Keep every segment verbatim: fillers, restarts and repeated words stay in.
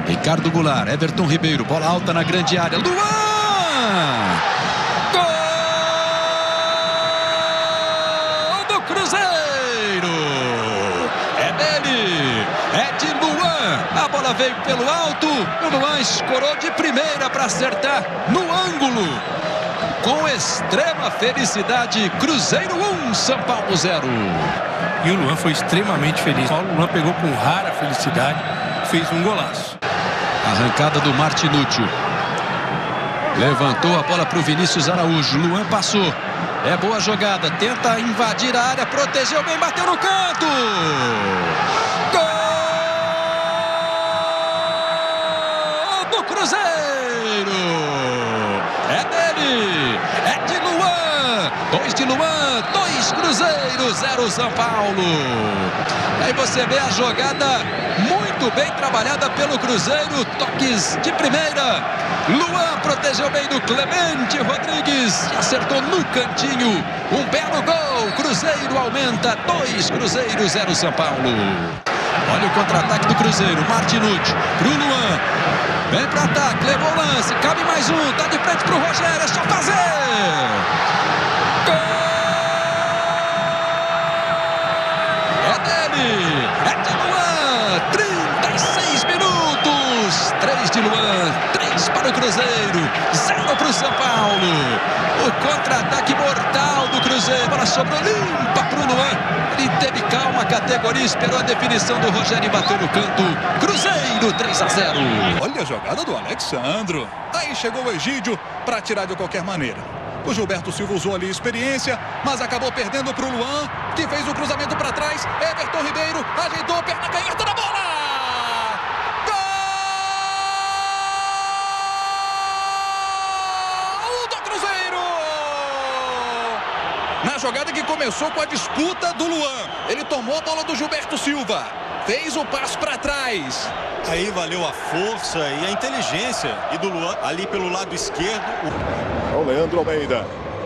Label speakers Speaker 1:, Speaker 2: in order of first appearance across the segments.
Speaker 1: Ricardo Goulart, Everton Ribeiro, bola alta na grande área. Luan! Gol do Cruzeiro! É dele! É de Luan! A bola veio pelo alto. O Luan escorou de primeira para acertar no ângulo. Com extrema felicidade, Cruzeiro um, São Paulo zero.
Speaker 2: E o Luan foi extremamente feliz. O Luan pegou com rara felicidade, fez um golaço.
Speaker 1: Arrancada do Martinúcio. Levantou a bola para o Vinícius Araújo. Luan passou. É boa jogada. Tenta invadir a área. Protegeu bem. Bateu no canto. Gol do Cruzeiro. É dele. É de Luan. Dois de Luan. Dois Cruzeiro. Zero São Paulo. Aí você vê a jogada muito bem trabalhada pelo Cruzeiro. Toques de primeira. Luan protegeu bem do Clemente Rodrigues e acertou no cantinho. Um belo gol. Cruzeiro aumenta. Dois Cruzeiro, zero São Paulo. Olha o contra-ataque do Cruzeiro. Martinúcio pro Luan. Vem para ataque. Levou o lance. Cabe mais um. Tá de frente pro Rogério. É só fazer. Gol! É dele. É de Luan. trinta e seis minutos. três de Luan. três para o Cruzeiro. zero para o São Paulo. O contra-ataque mortal do Cruzeiro. A bola sobrou limpa para o Luan. Ele teve calma, categoria, esperou a definição do Rogério e bateu no canto. Cruzeiro três a zero.
Speaker 3: Olha a jogada do Alexandro. Aí chegou o Egídio para tirar de qualquer maneira. O Gilberto Silva usou ali a experiência, mas acabou perdendo para o Luan, que fez o cruzamento para trás. Everton Ribeiro ajeitou, perna canhota na bola. Gol do Cruzeiro! Na jogada que começou com a disputa do Luan. Ele tomou a bola do Gilberto Silva. Fez o passo para trás.
Speaker 4: Aí valeu a força e a inteligência. E do Luan ali pelo lado esquerdo.
Speaker 5: O Leandro Almeida.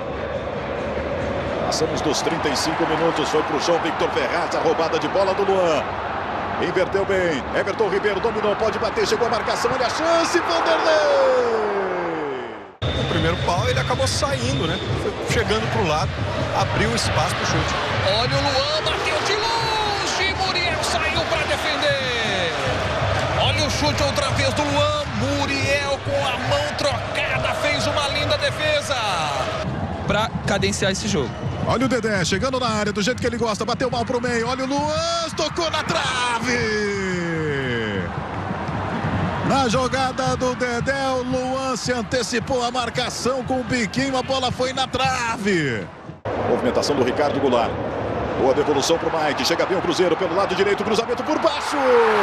Speaker 5: Passamos dos trinta e cinco minutos. Foi para o João Victor Ferraz. A roubada de bola do Luan. Inverteu bem. Everton Ribeiro dominou. Pode bater. Chegou a marcação. Olha a chance. Vanderlei.
Speaker 4: O primeiro pau ele acabou saindo, né? Foi chegando para o lado. Abriu espaço para o chute.
Speaker 3: Olha o Luan. Bateu de longe. Muriel saiu para defender. Olha o chute outra vez do Luan. Muriel com a mão trocada fez uma linda defesa
Speaker 6: para cadenciar esse jogo.
Speaker 5: Olha o Dedé chegando na área do jeito que ele gosta. Bateu mal pro meio. Olha o Luan. Tocou na trave. Na jogada do Dedé, o Luan se antecipou a marcação com o biquinho. A bola foi na trave. Movimentação do Ricardo Goulart. Boa devolução pro Mike. Chega bem o Cruzeiro pelo lado direito. Cruzamento por baixo.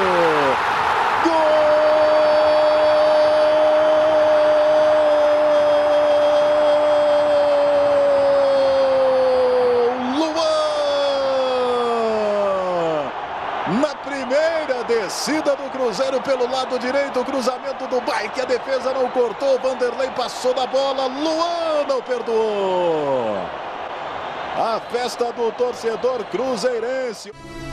Speaker 5: Gol! Na primeira descida do Cruzeiro pelo lado direito, o cruzamento do Mike, a defesa não cortou, Vanderlei passou da bola, Luan não perdoou. A festa do torcedor cruzeirense.